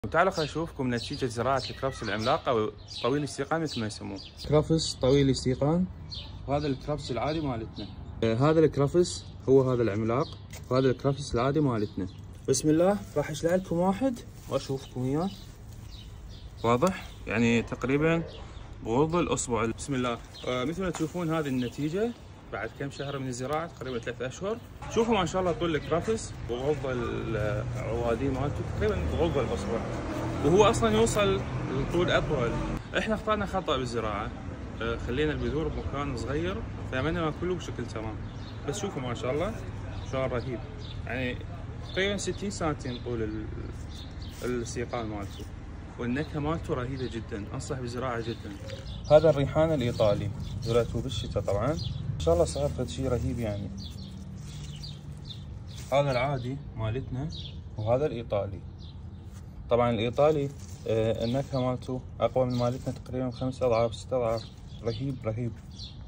وتعالوا خلينا نشوفكم نتيجة زراعة الكرفس العملاق أو طويل الاستيقان مثل ما يسموه. كرفس طويل الاستيقان، وهذا الكرفس العادي مالتنا. هذا الكرفس هو هذا العملاق، وهذا الكرفس العادي مالتنا. بسم الله، راح اشلع لكم واحد واشوفكم اياه. واضح؟ يعني تقريبا بغض الاصبع. بسم الله. مثل ما تشوفون هذه النتيجة بعد كم شهر من الزراعة، تقريبا 3 اشهر. شوفوا ما شاء الله طول الكرفس بغض العوادين مالته تقريبا بغض الاصبع، وهو اصلا يوصل لطول اطول. احنا اخطأنا خطأ بالزراعة، خلينا البذور بمكان صغير فعملنا كله بشكل تمام. بس شوفوا ما شاء الله شلون رهيب، يعني تقريبا 60 سنتين طول الاستيقان مالته، والنكهة مالته رهيبة جدا، انصح بالزراعة جدا. هذا الريحان الايطالي زرعته بالشتاء طبعا، ان شاء الله صار فد شيء رهيب يعني. هذا العادي مالتنا، وهذا الايطالي. طبعا الايطالي النكهة مالته اقوى من مالتنا تقريبا 5 اضعاف 6 اضعاف، رهيب رهيب.